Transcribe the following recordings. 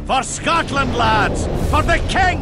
For Scotland, lads! For the King!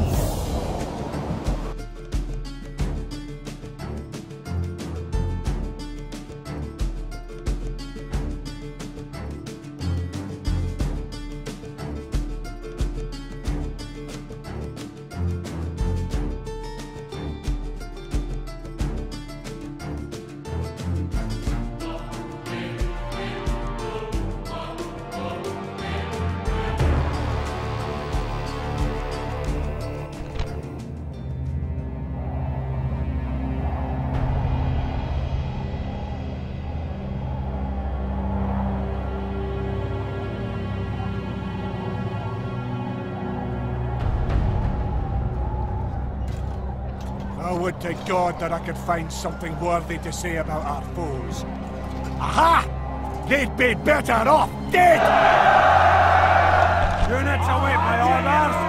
I would to God that I could find something worthy to say about our foes. Aha! They'd be better off dead! Units await my orders!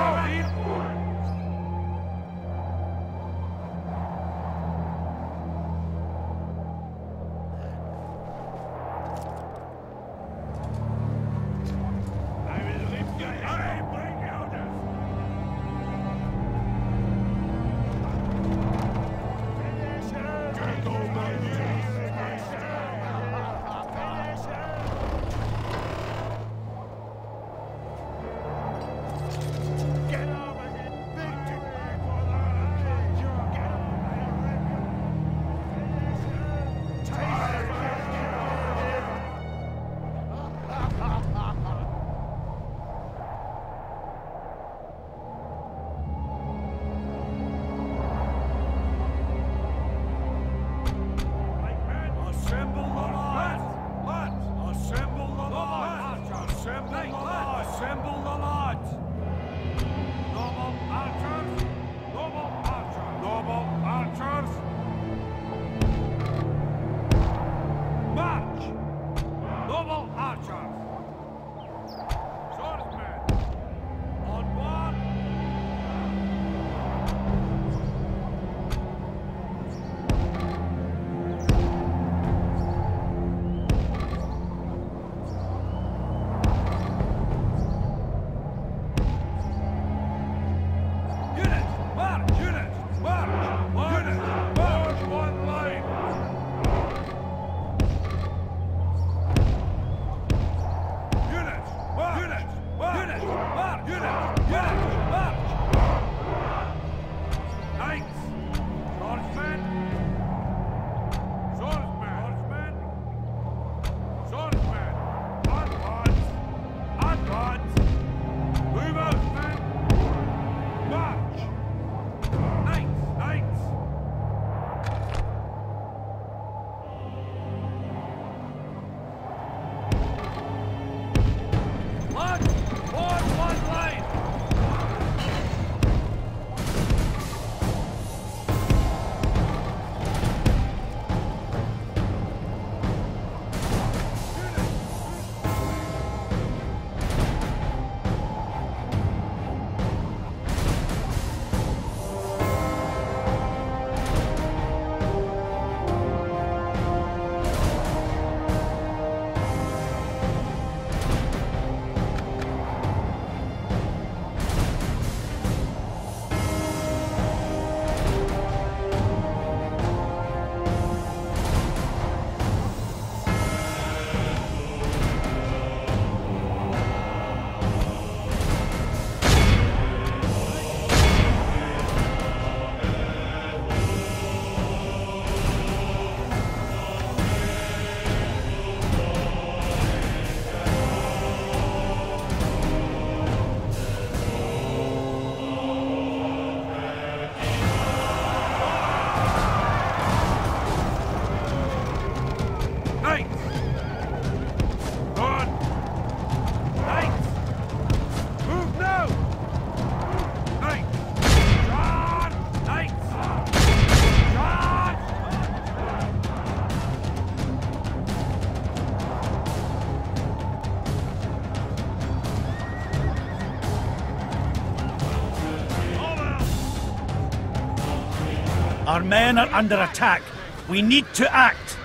Our men are under attack. We need to act.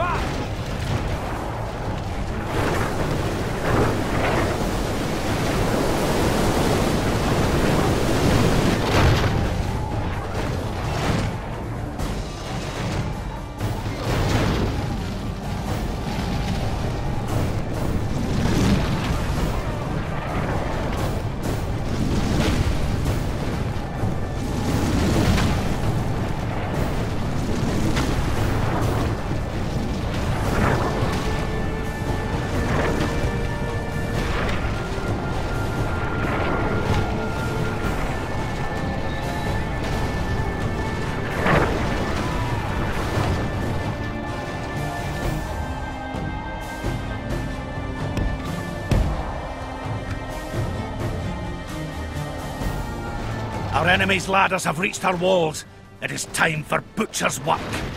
Our enemy's ladders have reached our walls. It is time for butcher's work.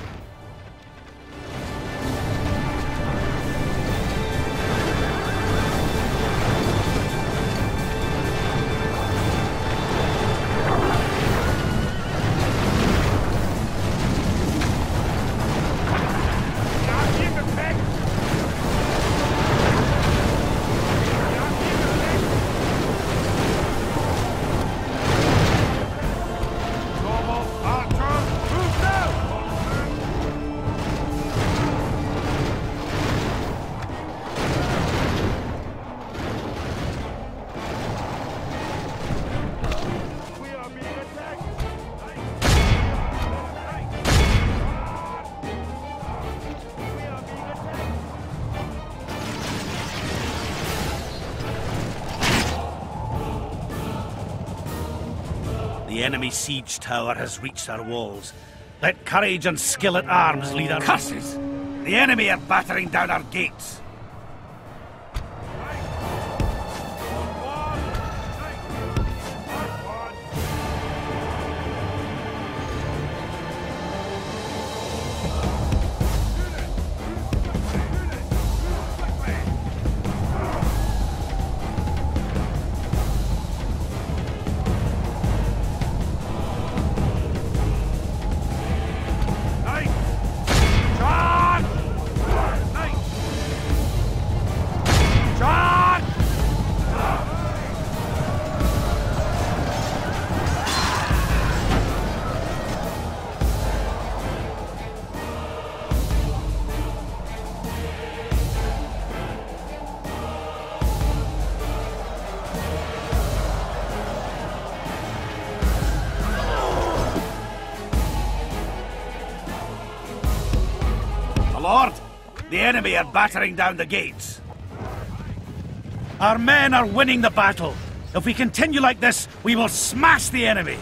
The enemy siege tower has reached our walls. Let courage and skill at arms lead our... Curses! The enemy are battering down our gates. Lord, the enemy are battering down the gates. Our men are winning the battle. If we continue like this, we will smash the enemy.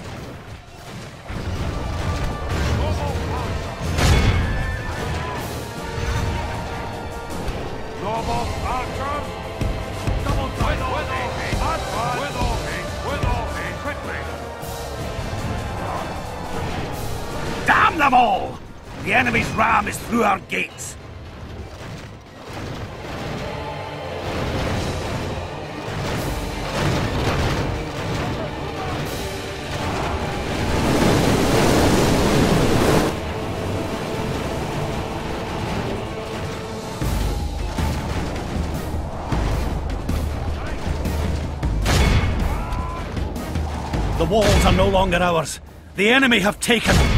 Damn them all! The enemy's ram is through our gates. The walls are no longer ours. The enemy have taken them.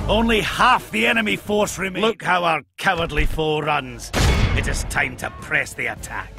Only half the enemy force remains. Look how our cowardly foe runs. It is time to press the attack.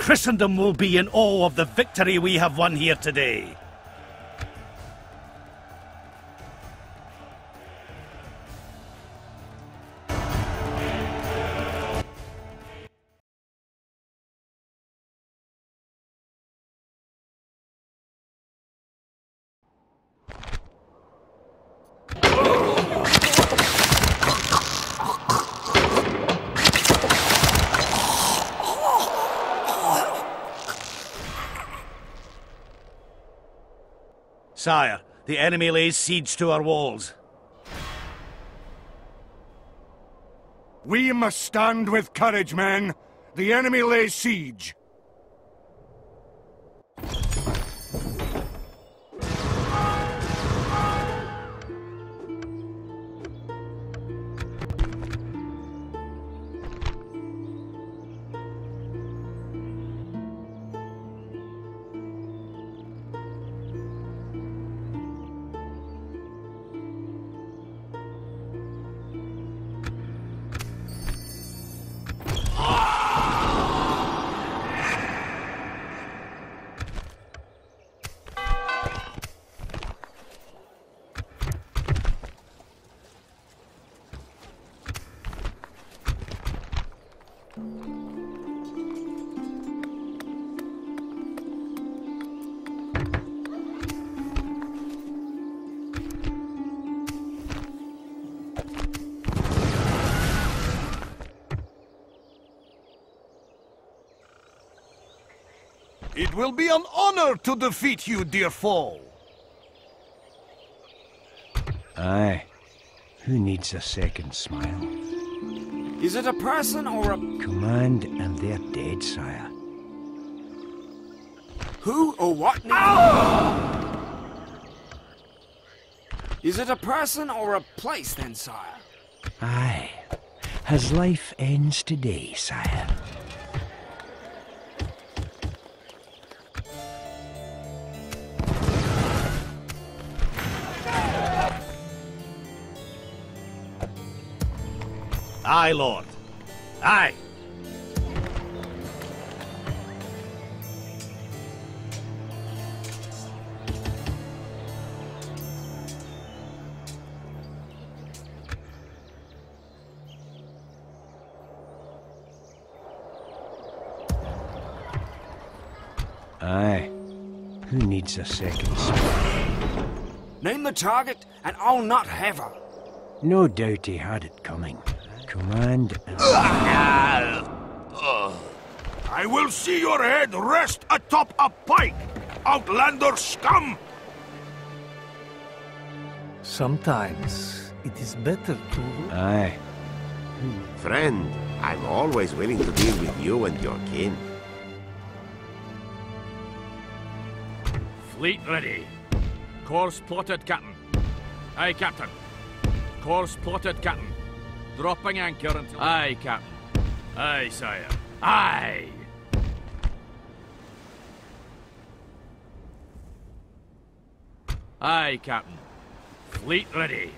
Christendom will be in awe of the victory we have won here today. Sire, the enemy lays siege to our walls. We must stand with courage, men. The enemy lays siege. It will be an honor to defeat you, dear foe. Aye. Who needs a second smile? Is it a person or a... Command, and they're dead, sire. Who or what? Is it a person or a place then, sire? Aye. His life ends today, sire. Aye, Lord. Aye. Aye. Who needs a second smile? Name the target and I'll not have her. No doubt he had it coming. Command, and... I will see your head rest atop a pike, outlander scum! Sometimes it is better to... Aye. Friend, I'm always willing to deal with you and your kin. Fleet ready. Course plotted, Captain. Aye, Captain. Course plotted, Captain. Dropping anchor until... Aye, Captain. Aye, sire. Aye! Aye, Captain. Fleet ready.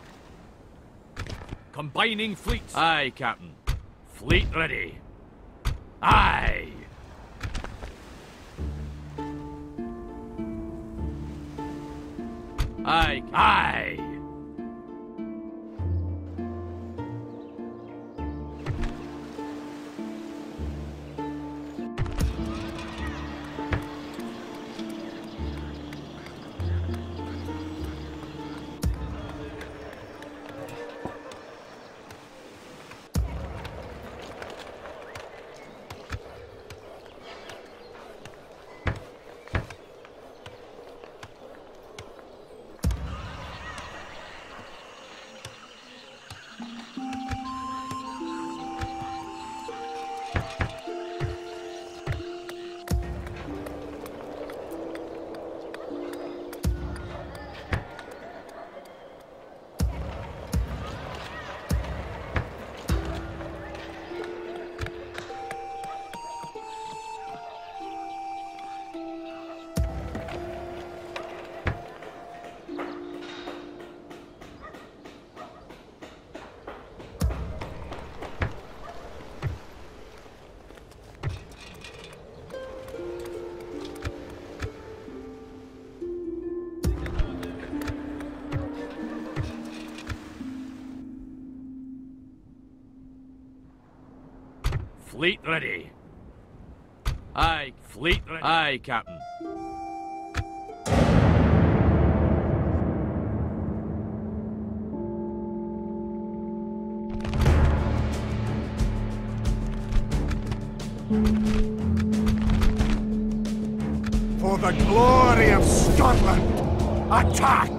Combining fleets. Aye, Captain. Fleet ready. Aye! Aye, aye! fleet ready. Aye, fleet ready. Aye, Captain. For the glory of Scotland, attack!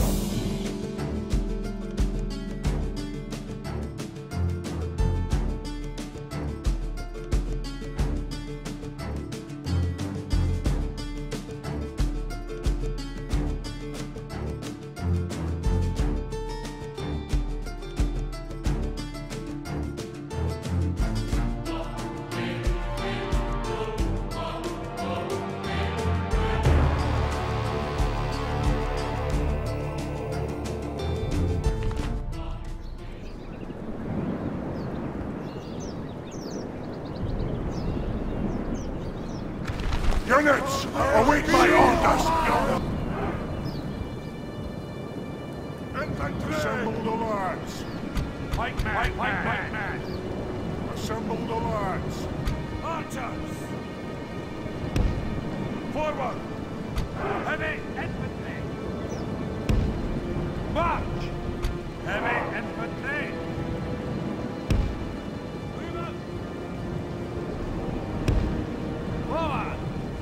Units, await my orders! Infantry! Assemble the lads! White man! Assemble the lads! Archers! Forward! Heavy infantry! March! Heavy infantry! Forward!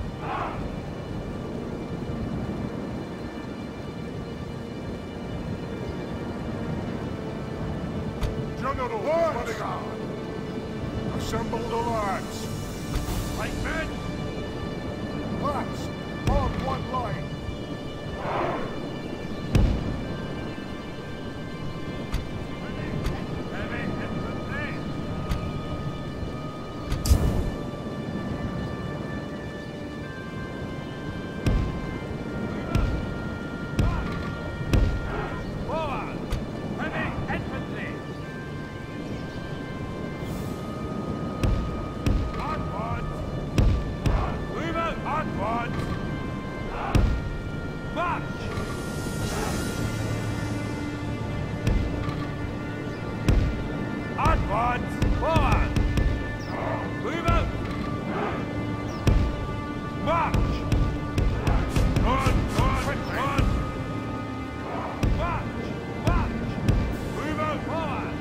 General bodyguard! Assemble the lads! Right men! Lads, on one line! Heavy infantry! Forward! Heavy infantry! Onward! Move out! Onward! March! Onward! Forward! Move out! March! On! March! Move out! Forward!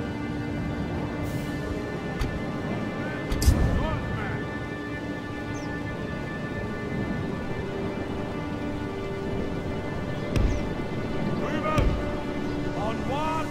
Northman! Move out! Onward!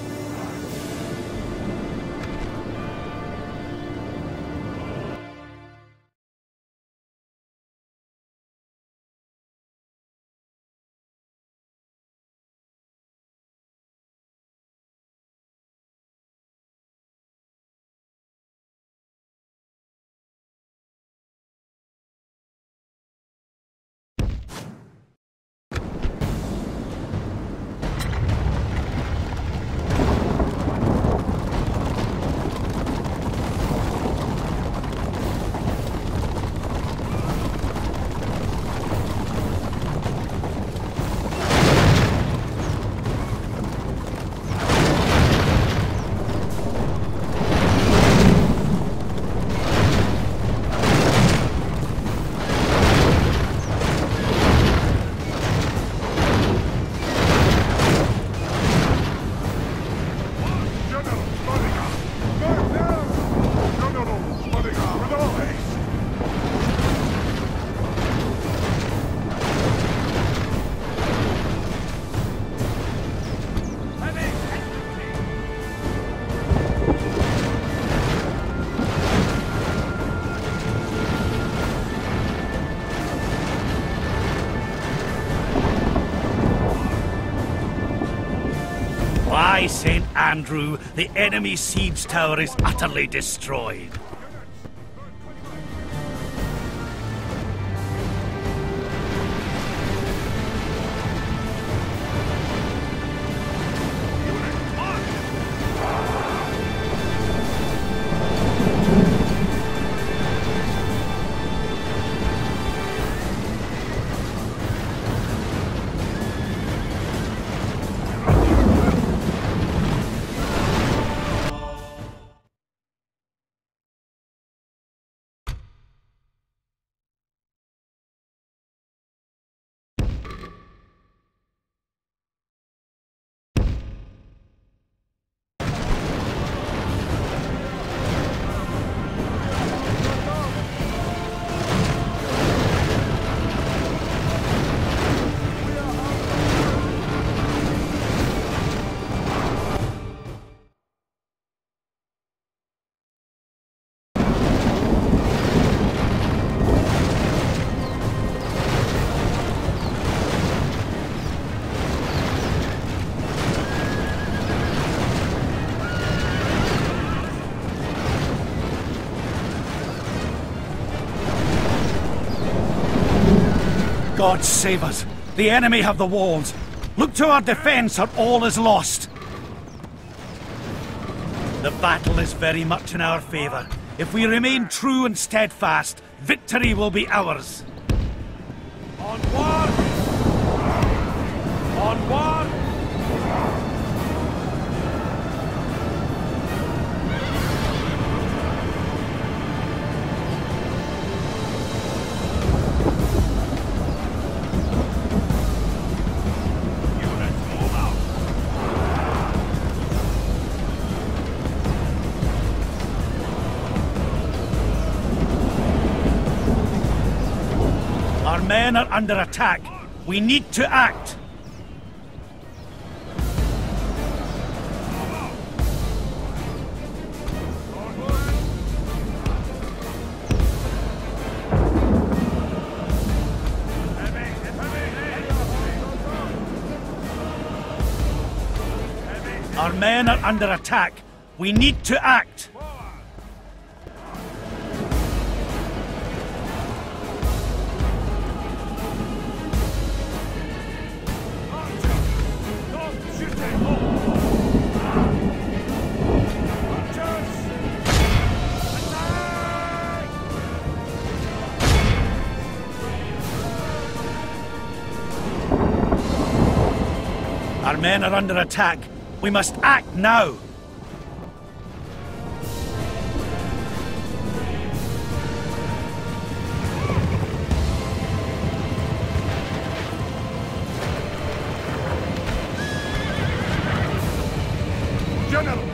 By St. Andrew, the enemy siege tower is utterly destroyed. God save us! The enemy have the walls! Look to our defence or all is lost! The battle is very much in our favour. If we remain true and steadfast, victory will be ours. Onward! Onward! Our men are under attack. We need to act. Our men are under attack. We need to act. Our men are under attack. We must act now. General!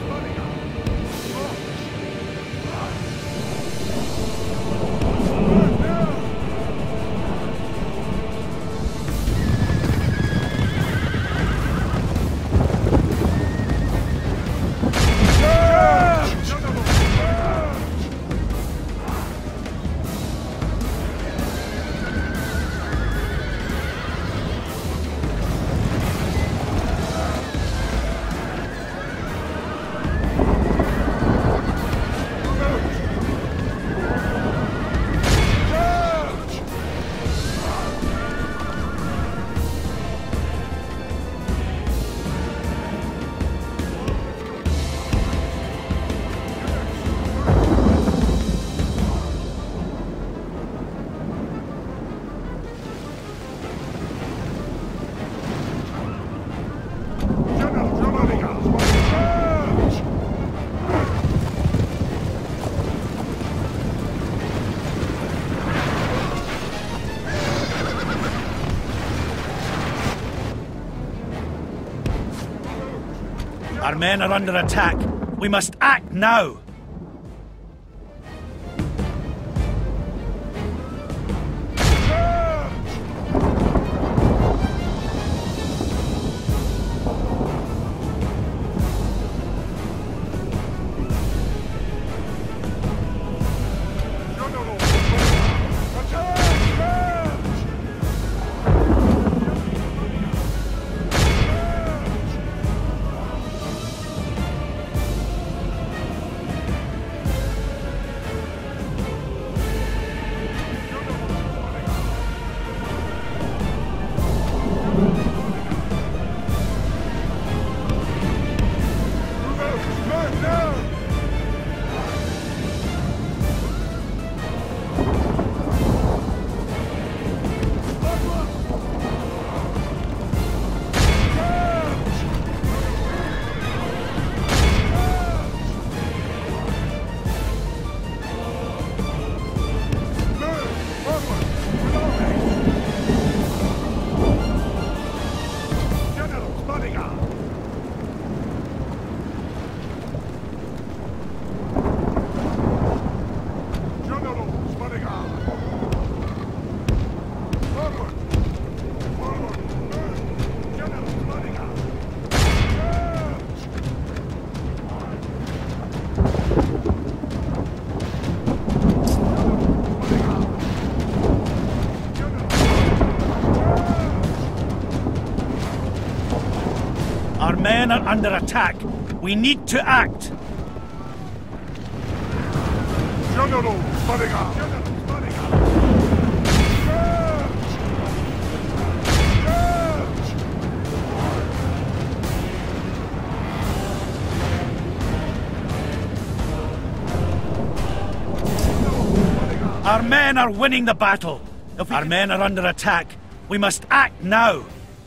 Our men are under attack. We must act now. Our men are under attack. We need to act. General Spaniga! Our men are winning the battle. If our men are under attack, we must act now.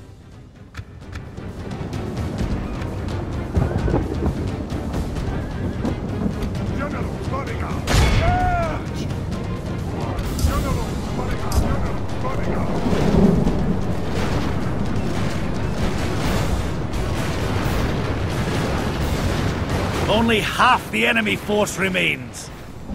Only half the enemy force remains.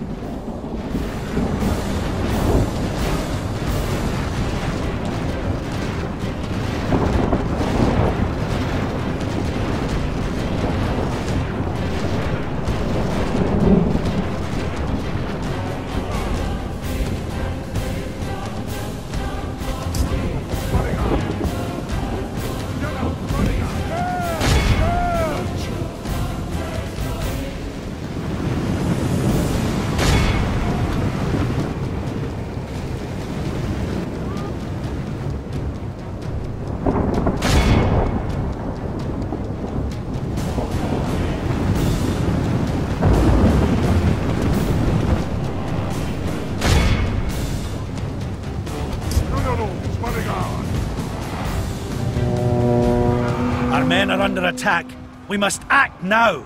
Our men are under attack. We must act now.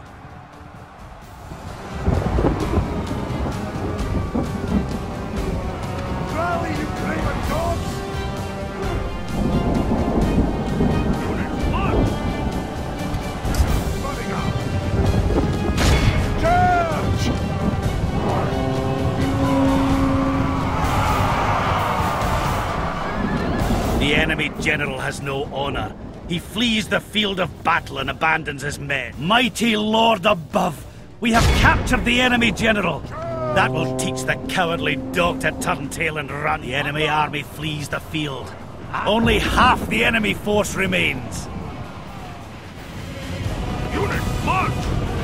Rally, you craven dogs! Charge! The enemy general has no honor. He flees the field of battle and abandons his men. Mighty Lord above, we have captured the enemy general. That will teach the cowardly dog to turn tail and run. The enemy army flees the field. Only half the enemy force remains. Unit, march!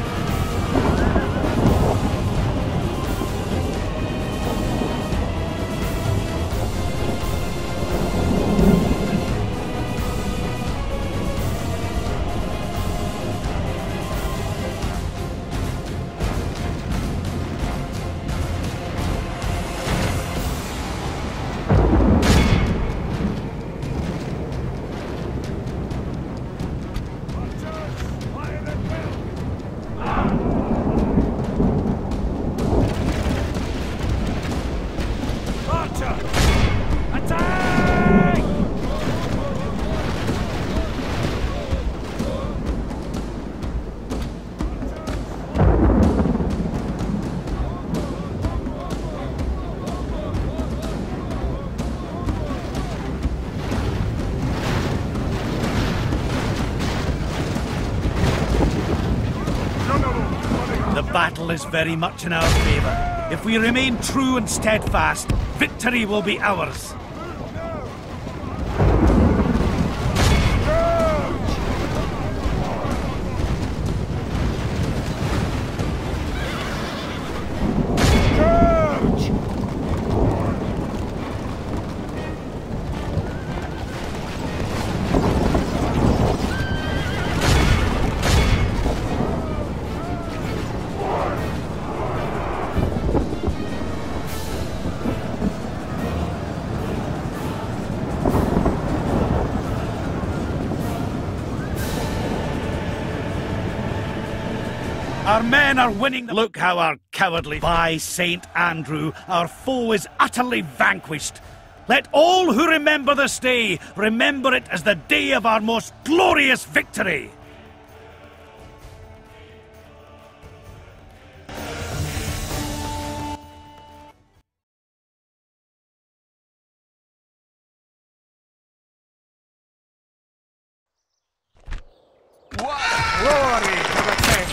The battle is very much in our favor. If we remain true and steadfast, victory will be ours. Our men are winning. Look how our cowardly... By St. Andrew, our foe is utterly vanquished. Let all who remember this day remember it as the day of our most glorious victory. Glory to the king!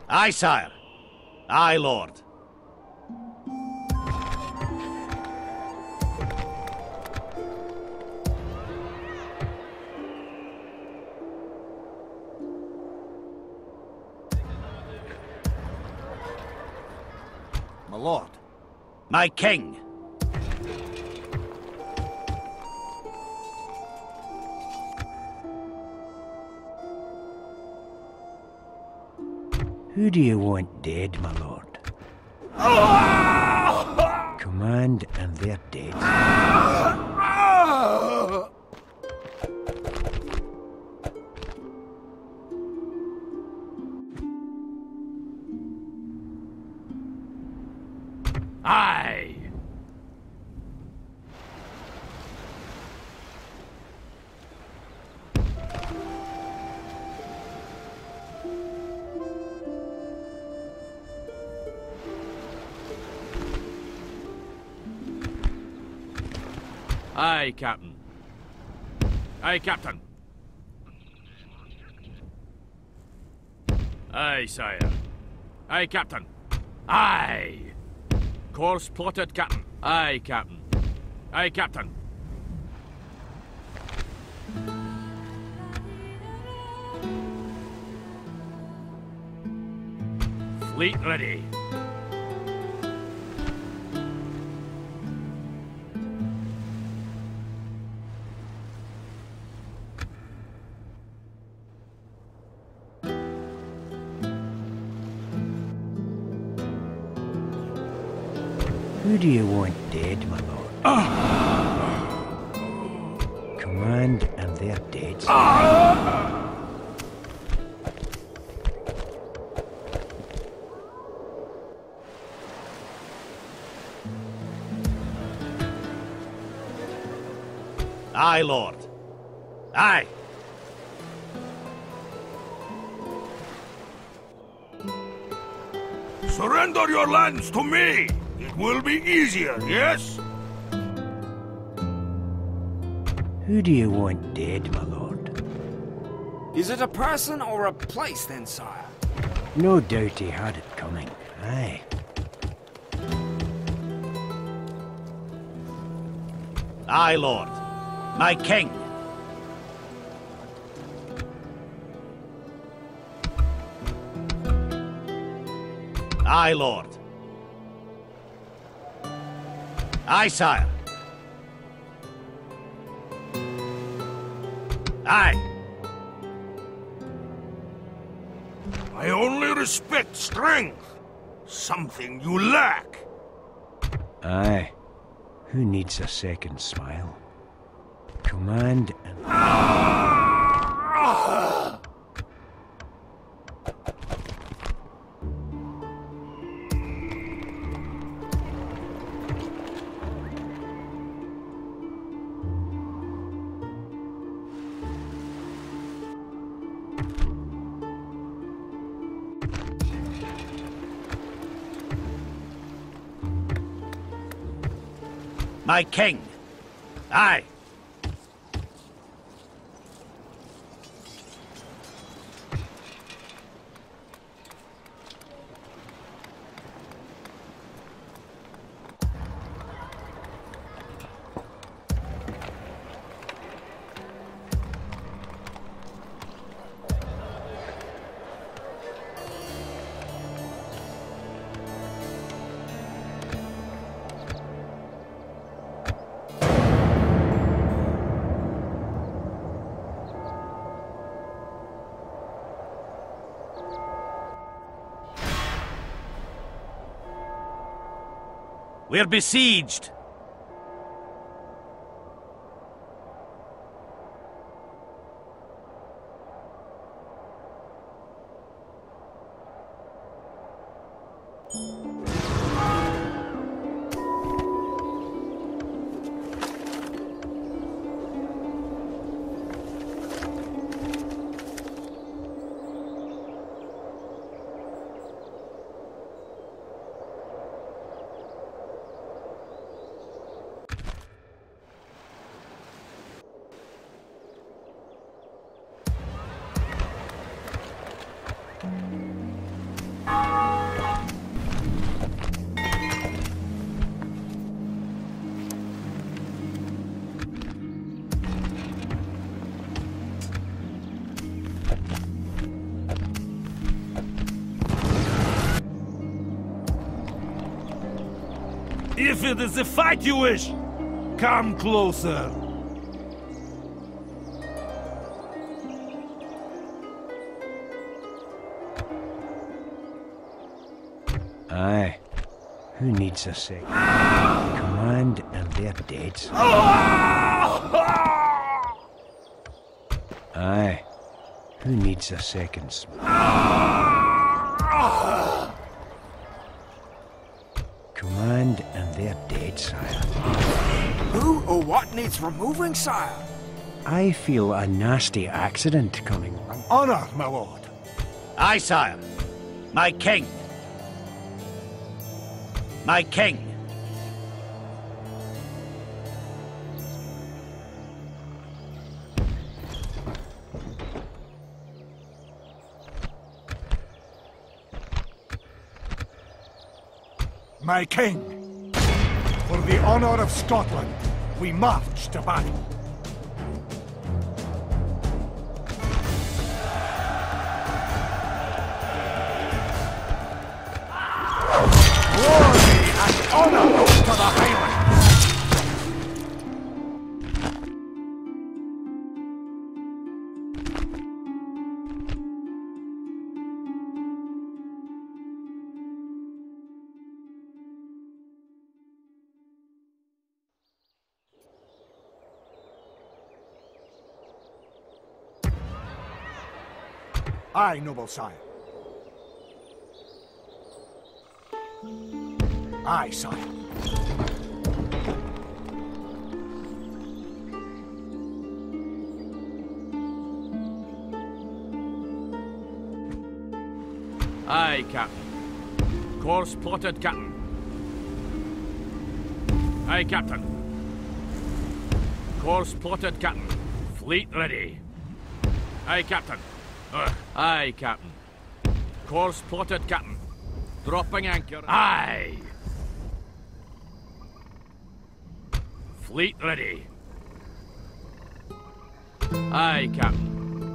Aye, sire. Aye, lord. My lord. My king. Who do you want dead, my lord? Command and they're dead. Aye! Aye, Captain. Aye, Captain. Aye, sire. Aye, Captain. Aye! Course plotted, Captain. Aye, Captain. Aye, Captain. Fleet ready. Who do you want dead, my lord? Command and they're dead. Aye, lord. Aye. Surrender your lands to me! It will be easier, yes? Who do you want dead, my lord? Is it a person or a place then, sire? No doubt he had it coming. Aye. Aye, lord. My king. Aye, lord. Aye, sire. Aye. I only respect strength. Something you lack. Aye. Who needs a second smile? Command and... My king. Aye. We're besieged. If it is the fight you wish, come closer. Aye. Who needs a second? Command and they're dead. Aye. Who needs a second smoke? Command and they're dead, sire. Who or what needs removing, sire? I feel a nasty accident coming. An honor, my lord. Aye, sire. My king. My king. My king. For the honor of Scotland, we march to battle. Glory and honor to the Highlands! Aye, noble sire. Aye, sire. Aye, Captain. Course plotted, Captain. Aye, Captain. Course plotted, Captain. Fleet ready. Aye, Captain. Aye, Captain. Course plotted, Captain. Dropping anchor. Aye! Fleet ready. Aye, Captain.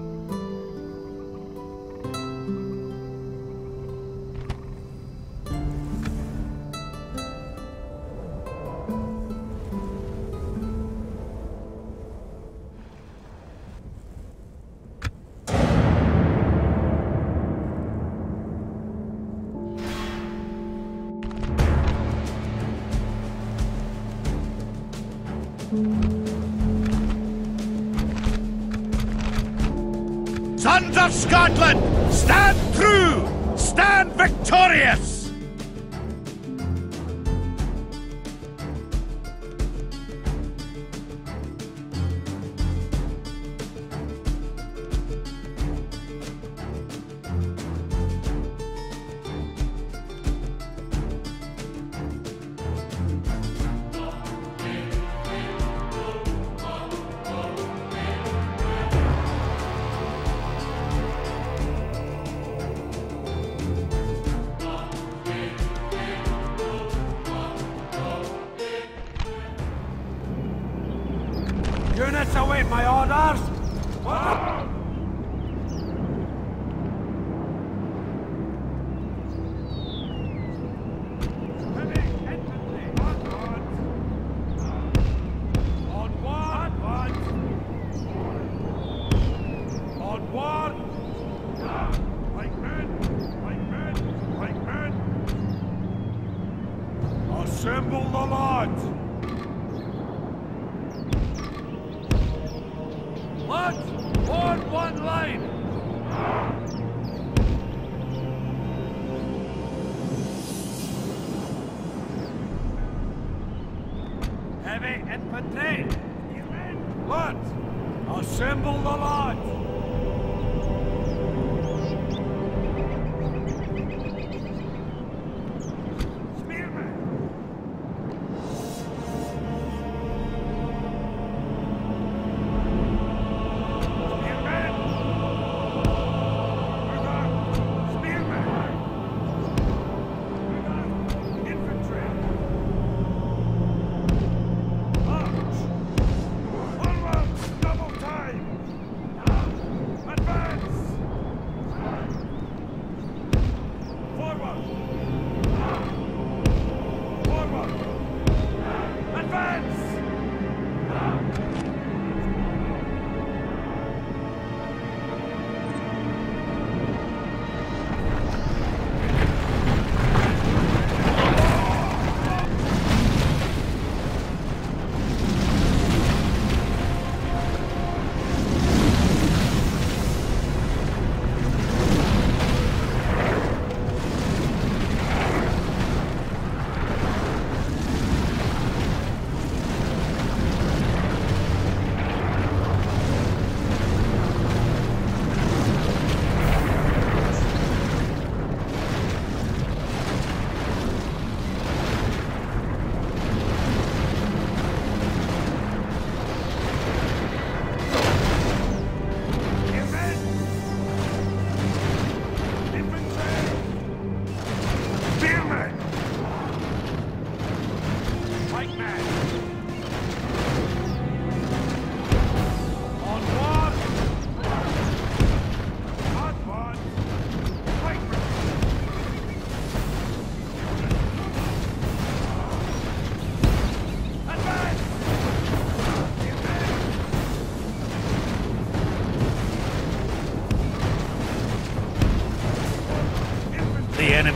Sons of Scotland, stand true! Stand victorious! Units await my orders! Assemble the lads! Lads, form one line! Heavy infantry! Lads, assemble the lads!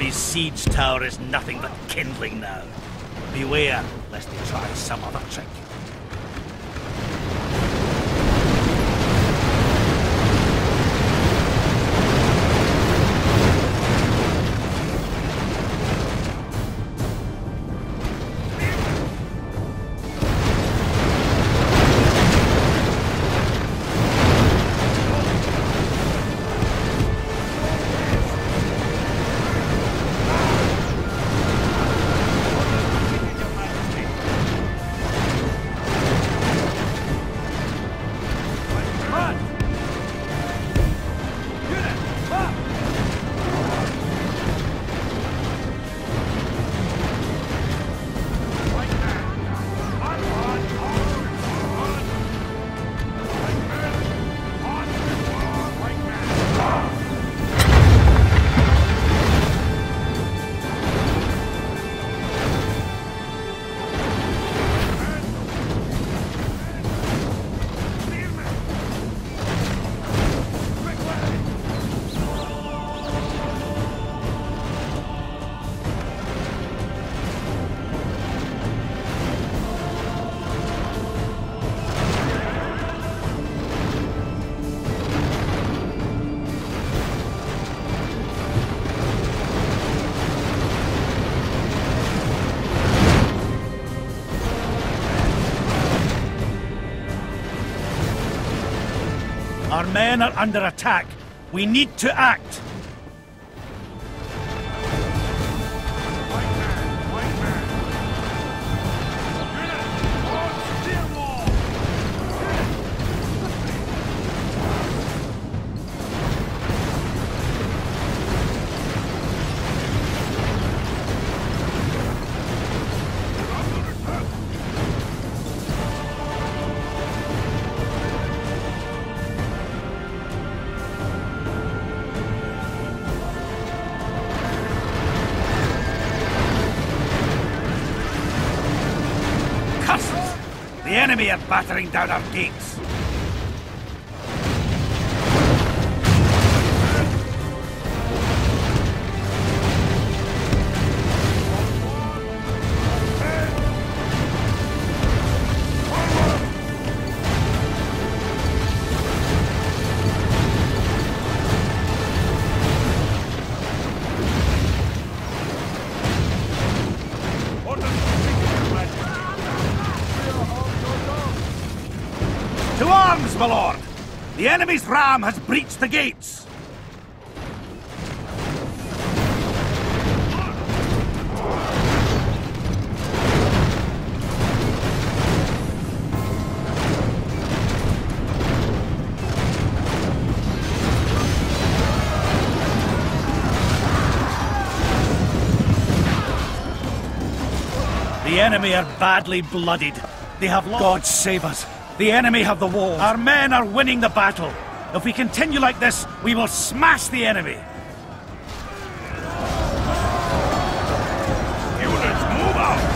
enemy's siege tower is nothing but kindling now. Beware, lest they try some other trick. Our men are under attack. We need to act. The enemy are battering down our gates. To arms, my lord! The enemy's ram has breached the gates! The enemy are badly bloodied. They have lost. God save us. The enemy have the walls. Our men are winning the battle. If we continue like this, we will smash the enemy. Units, move out!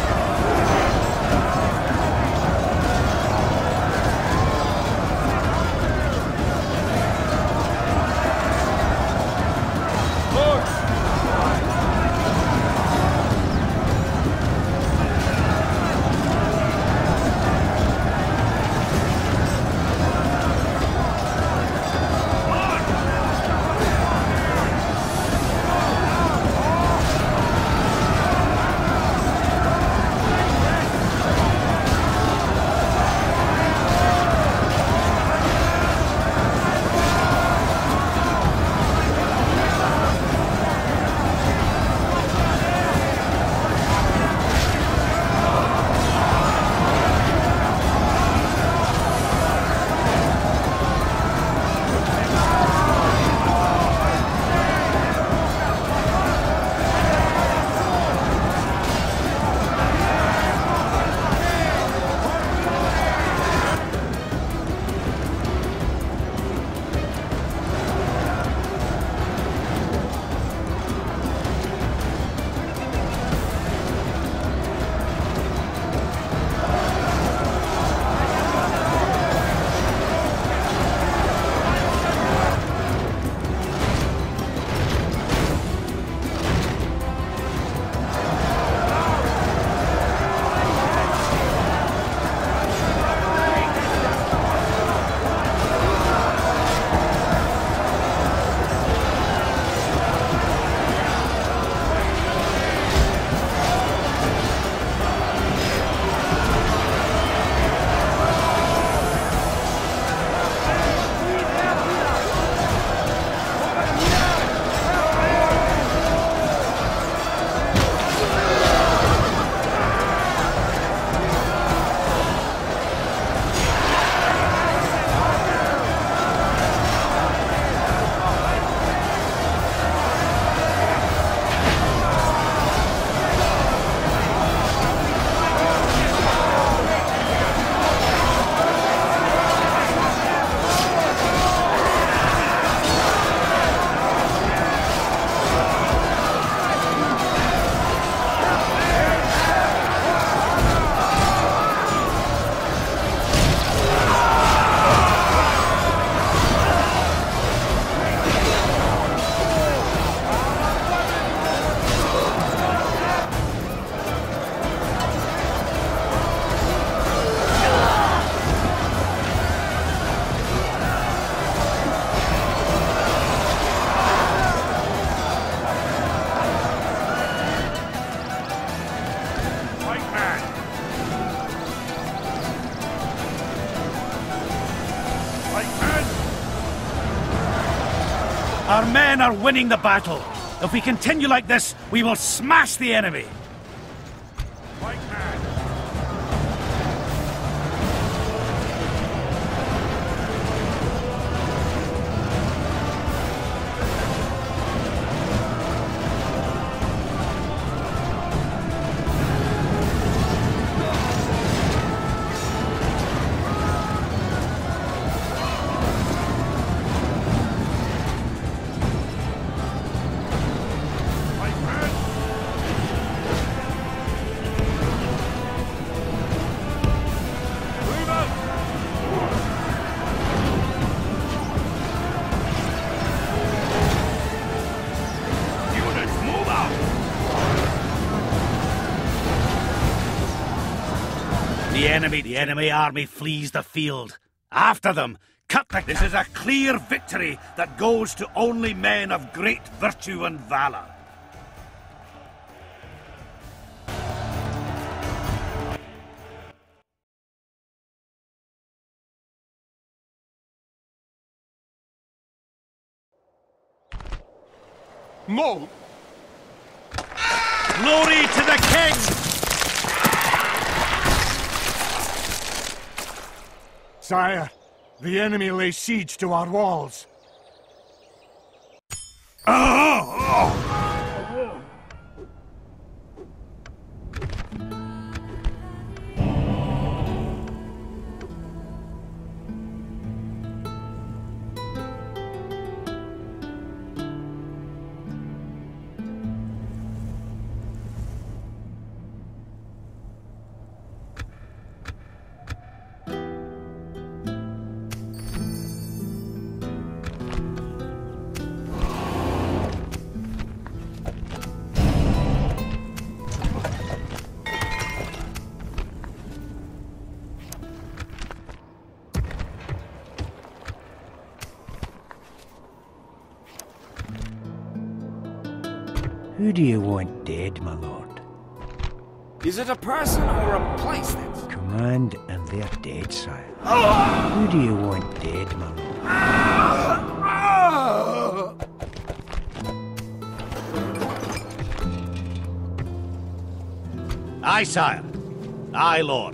Our men are winning the battle. If we continue like this, we will smash the enemy. The enemy army flees the field. After them! Cut the... This is a clear victory that goes to only men of great virtue and valor. No! Glory to the king! Sire, the enemy lay siege to our walls. Who do you want dead, my lord? Is it a person or a place then? Command, and they're dead, sire. Who do you want dead, my lord? Aye, sire. Aye, lord.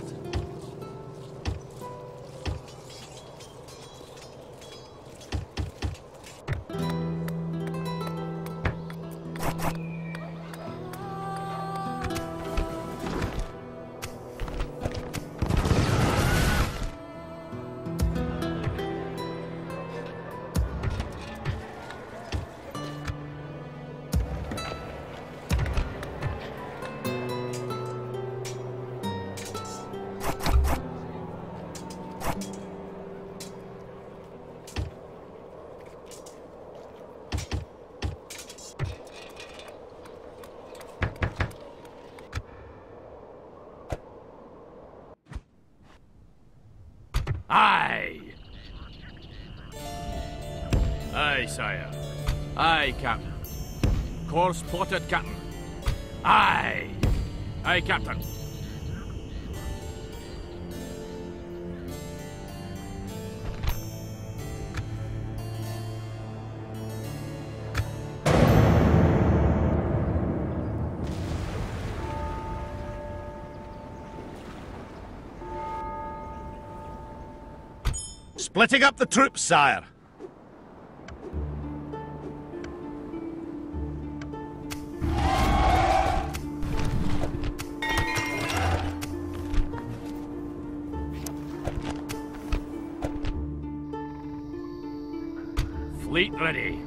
Aye! Aye, sire. Aye, Captain. Course plotted, Captain. Aye! Aye, Captain. Splitting up the troops, sire. Fleet ready.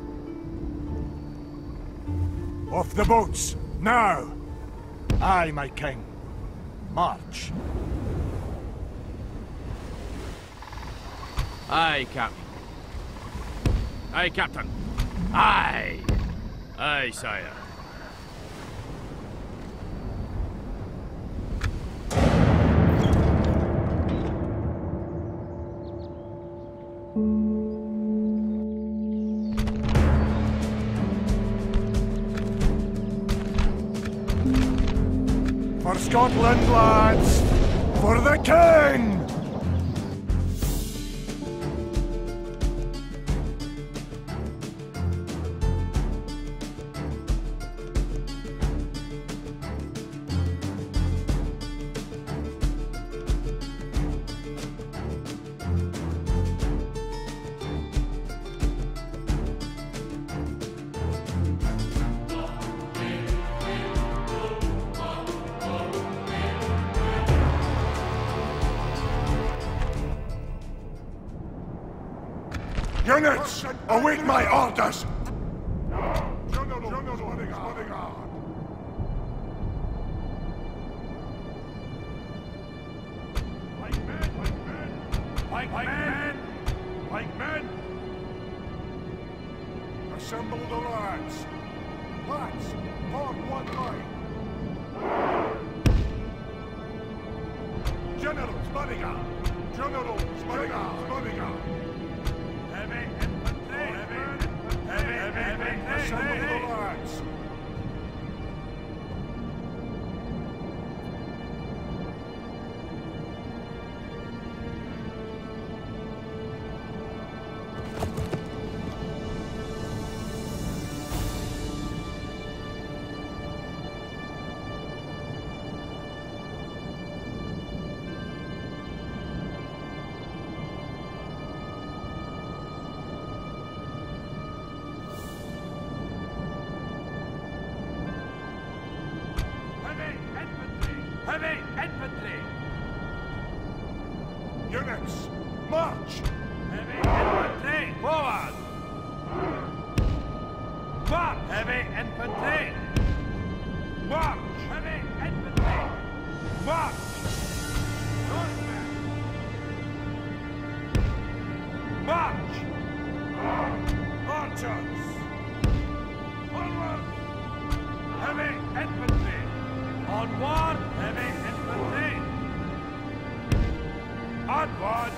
Off the boats, now! Aye, my king. March. Aye, Captain. Aye, Captain. Aye! Aye, sire. For Scotland, lads! For the king! Units, await my orders! Like men! Assemble the lads! Lads, form one line! General's bodyguard! General's bodyguard! Heavy infantry! Heavy infantry! Assemble the lads! Heavy infantry! Units, march! Heavy infantry! Forward! March! Heavy infantry! March! Heavy infantry! March! Northman! March! Archers! Onward! Heavy infantry! Onward! Heavy infantry! Onward!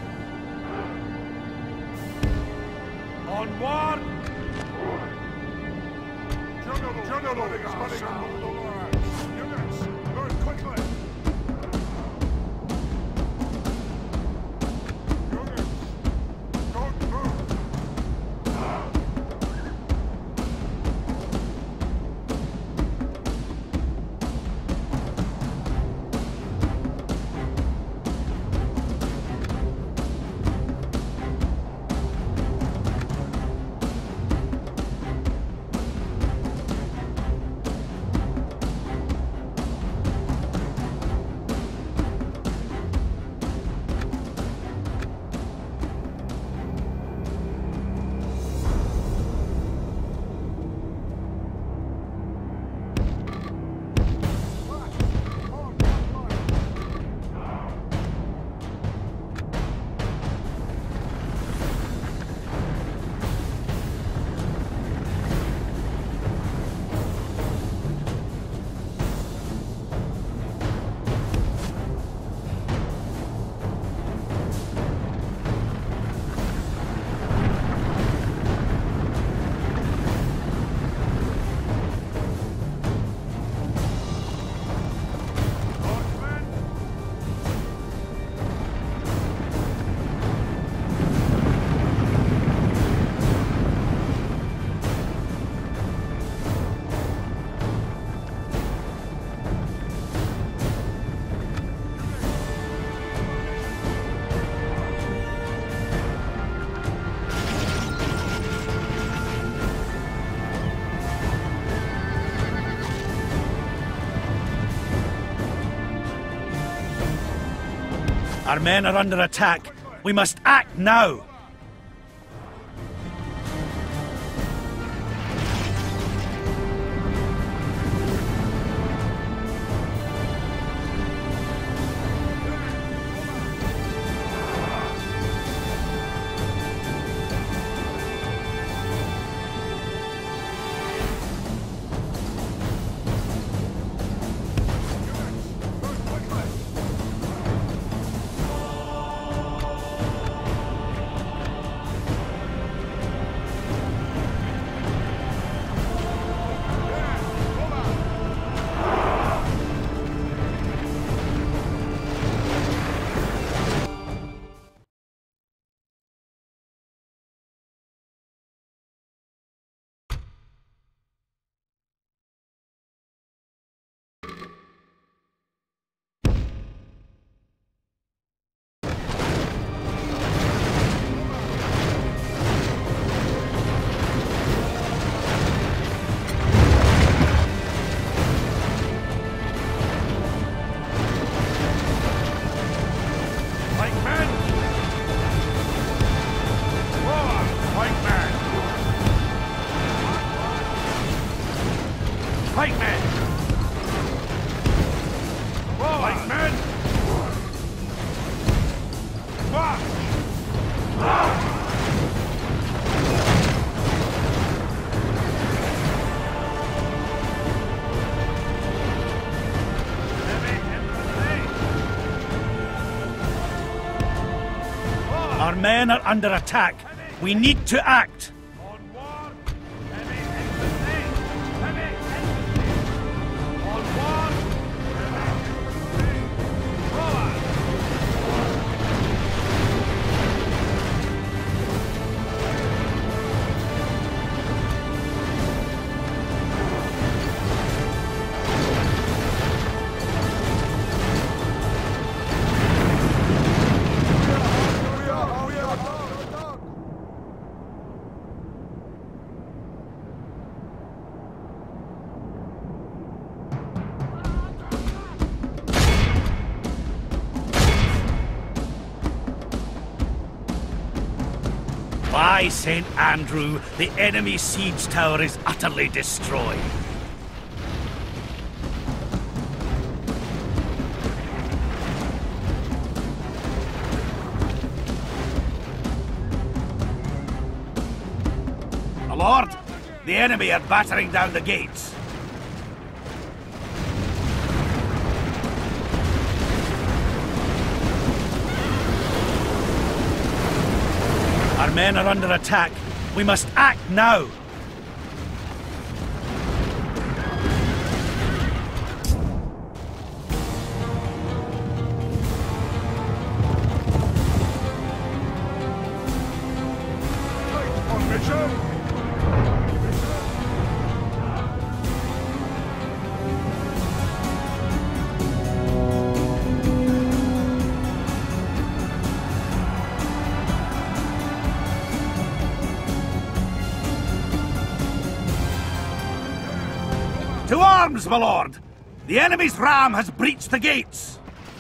Onward! General, assemble the lads! Units, move quickly! Units, don't move! Our men are under attack. We must act now! Our men are under attack. We need to act. By St. Andrew, the enemy siege tower is utterly destroyed. My lord, the enemy are battering down the gates. Our men are under attack. We must act now. On mission! To arms, my lord! The enemy's ram has breached the gates!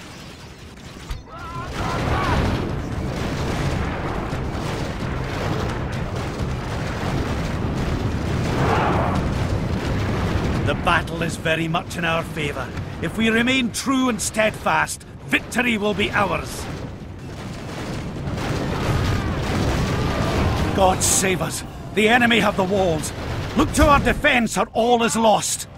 The battle is very much in our favor. If we remain true and steadfast, victory will be ours. God save us! The enemy have the walls. Look to our defense or all is lost.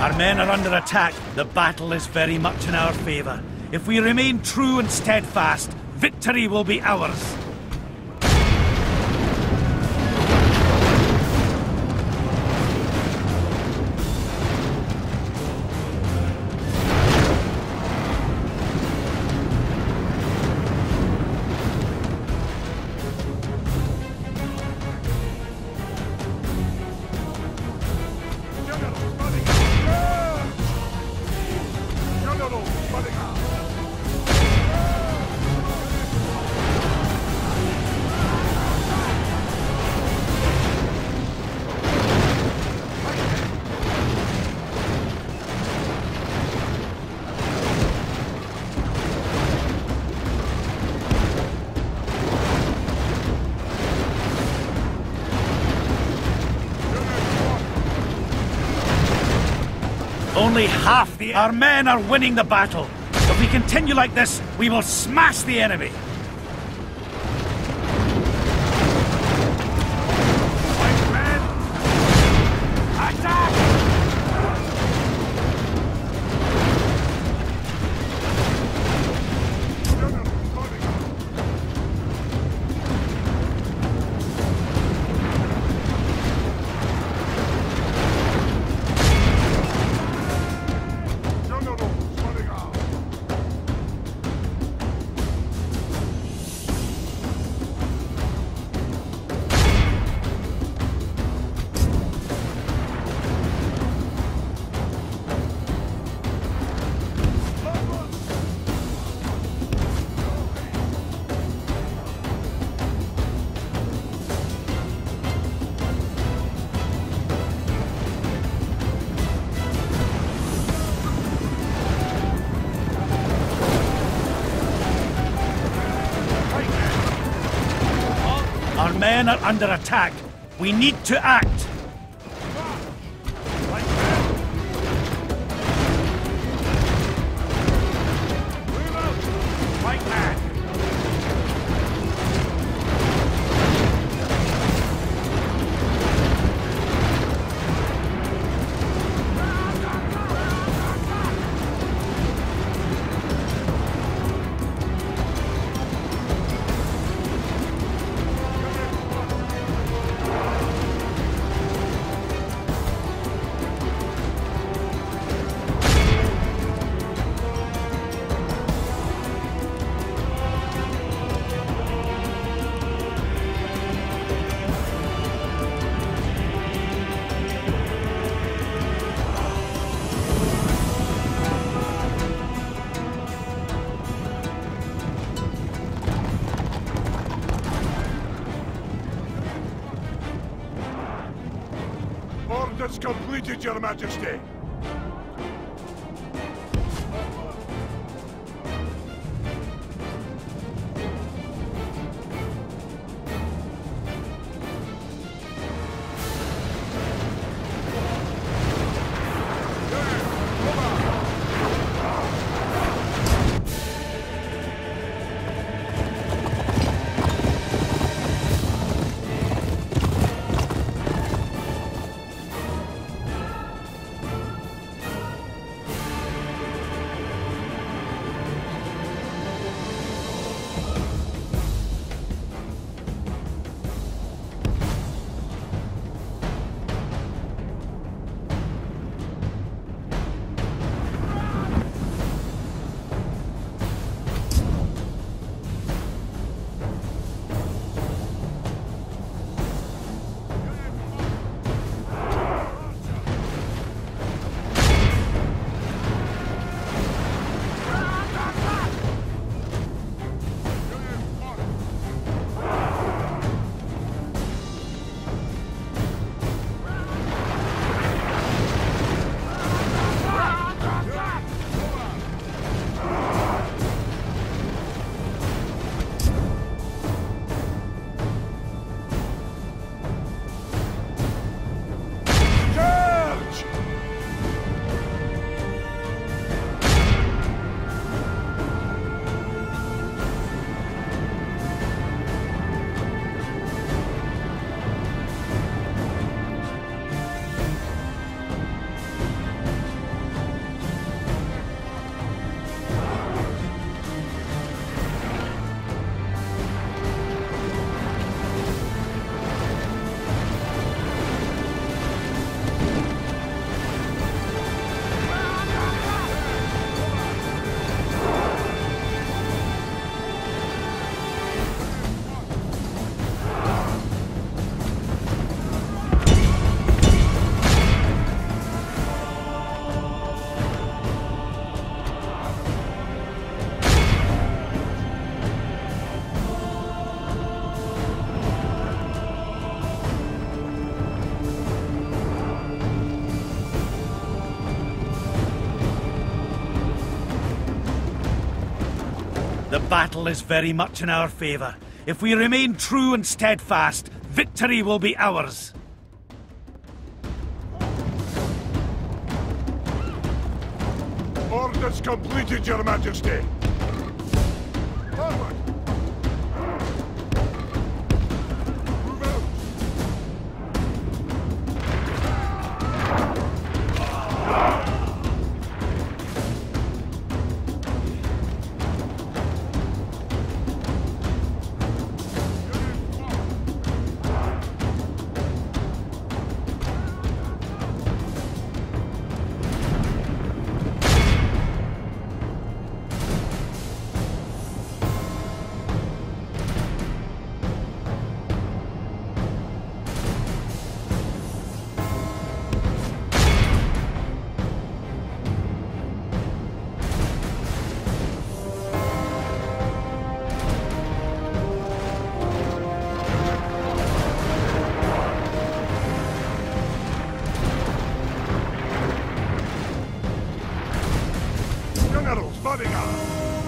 Our men are under attack. The battle is very much in our favor. If we remain true and steadfast, victory will be ours. Only half our men are winning the battle. If we continue like this, we will smash the enemy. Our men are under attack. We need to act. Orders completed, Your Majesty. The battle is very much in our favor. If we remain true and steadfast, victory will be ours. Orders completed, Your Majesty. Forward. Move out. General's bodyguard.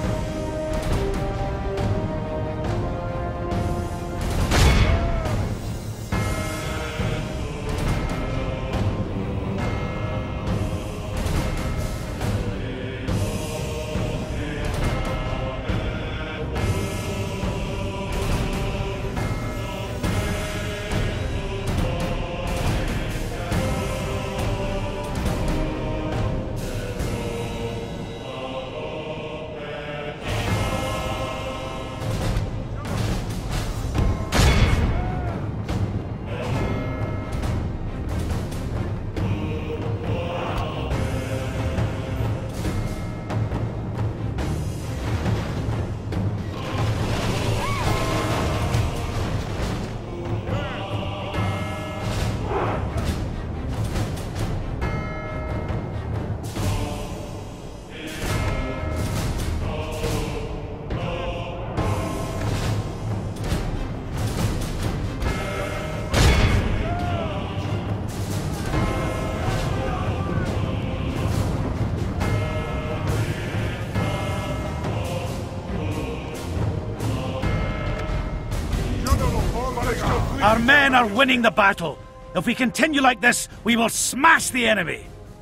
Our men are winning the battle. If we continue like this, we will smash the enemy.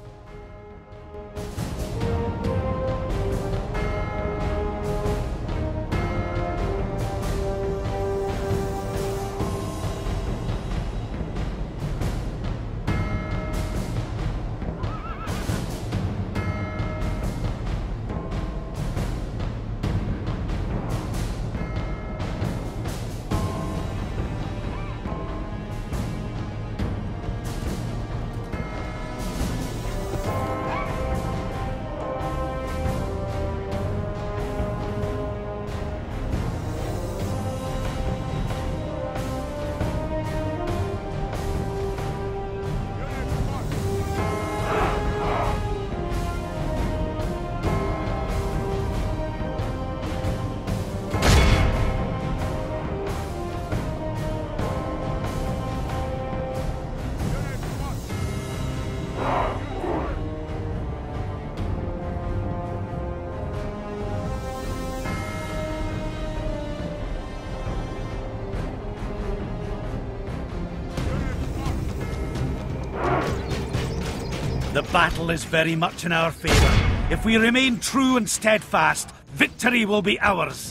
The battle is very much in our favor. If we remain true and steadfast, victory will be ours.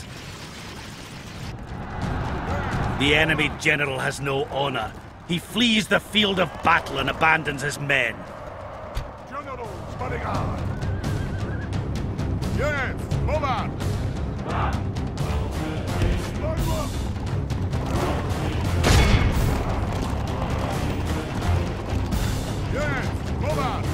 The enemy general has no honor. He flees the field of battle and abandons his men. General's bodyguard. Yes, move on. Yes, move on.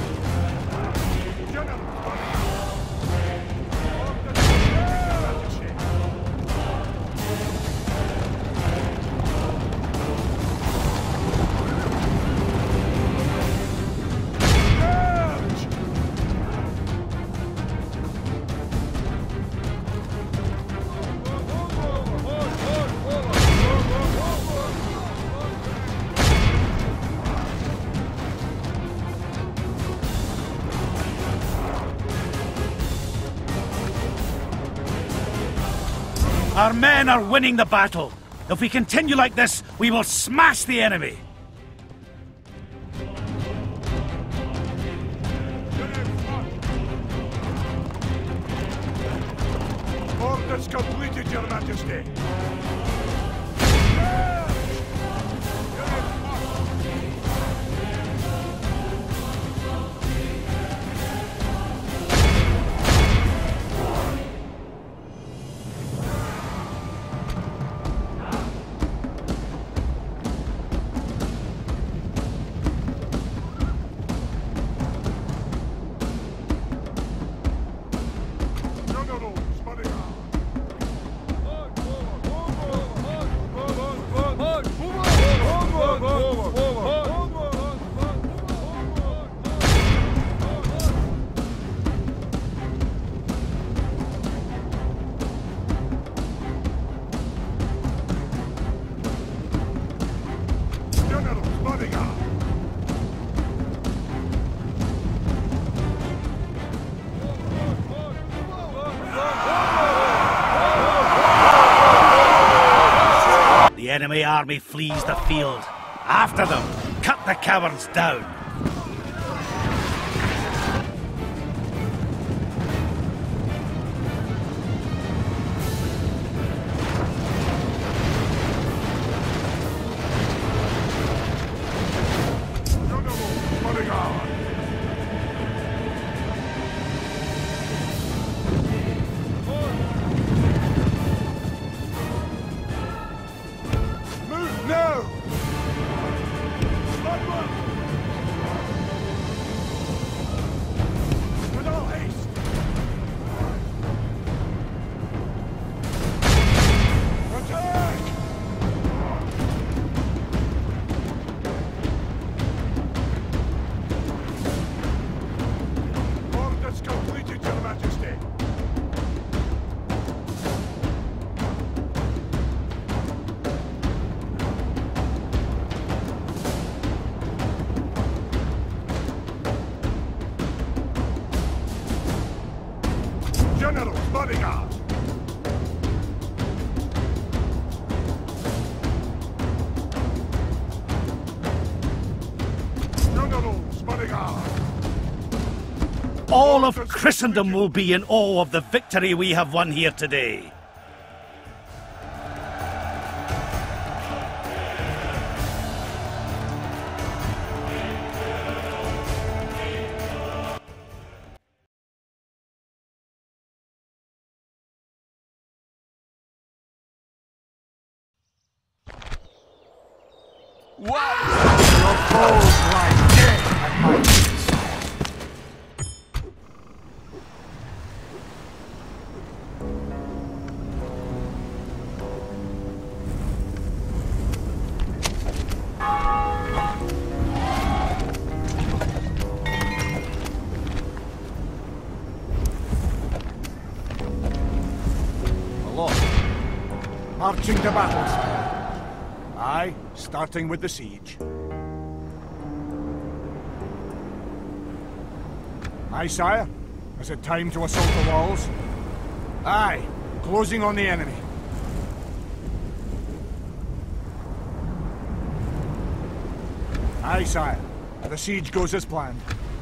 Our men are winning the battle. If we continue like this, we will smash the enemy. Orders completed, Your Majesty. The enemy army flees the field. After them! Cut the cowards down! General's bodyguard! General's bodyguard! All of Christendom will be in awe of the victory we have won here today. Your foes lie dead at my feet. Marching to battle, sire. Aye, starting with the siege. Aye, sire. Is it time to assault the walls? Aye, closing on the enemy. Aye, sire. The siege goes as planned.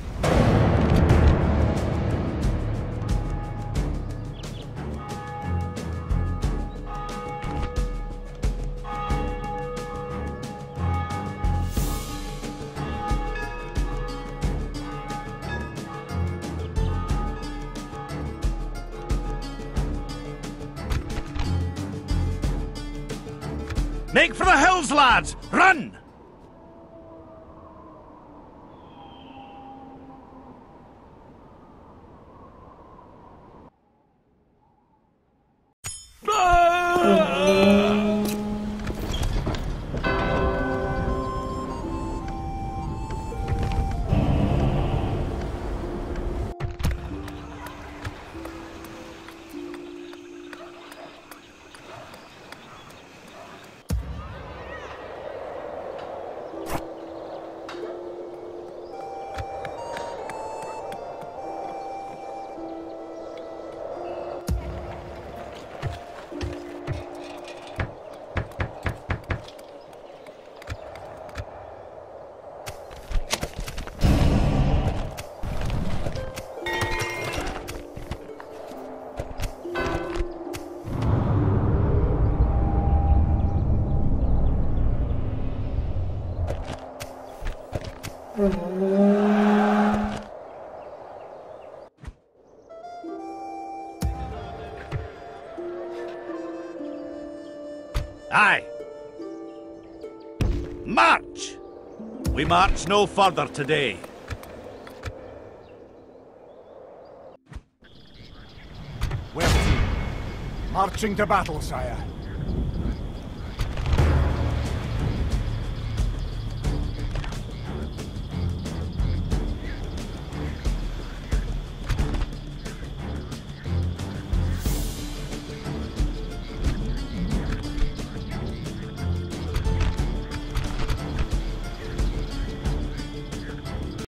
Make for the hills, lads! Run! Aye. March! We march no further today. Where to? Marching to battle, sire.